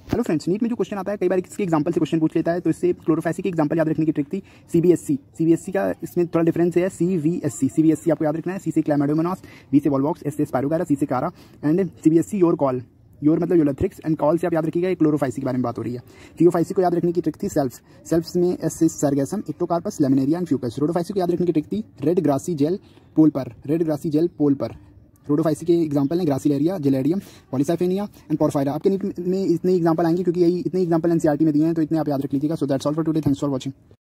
Hello friends, NEET में जो question आता है कई बार इसके एग्जांपल से क्वेश्चन पूछ लेता है, तो इससे क्लोरोफेसी की एग्जांपल याद रखने की ट्रिक थी। सीबीएससी का इसमें थोड़ा डिफरेंस है। सीबीएससी आपको याद रखना है। सी से क्लैमाइडोमोनास, वी से वॉलवॉक्स, एस से स्पायरोगारा, सी से Chara and CBSE your call. Your मतलब यूलेथ्रिक्स एंड कॉल से आप याद रखिएगा, क्लोरोफाइसी के बारे में बात हो रही है। थियोफाइसी को याद रखने की ट्रिक थी सेल्फ्स में एस से Sargassum, Ectocarpus, Laminaria and Fucus. Rhodophyceae को याद रखने की ट्रिक थी रेड ग्रासी जेल पोल पर। रोडोफाइसी के एग्जांपल हैं Gracilaria, Gelidium, Polysiphonia and Porphyra. आपके नीट में इतने एग्जांपल आएंगे क्योंकि इतने एग्जांपल एनसीईआरटी में दिए हैं, तो इतने आप याद रख लीजिएगा। So that's all for today, thanks for watching.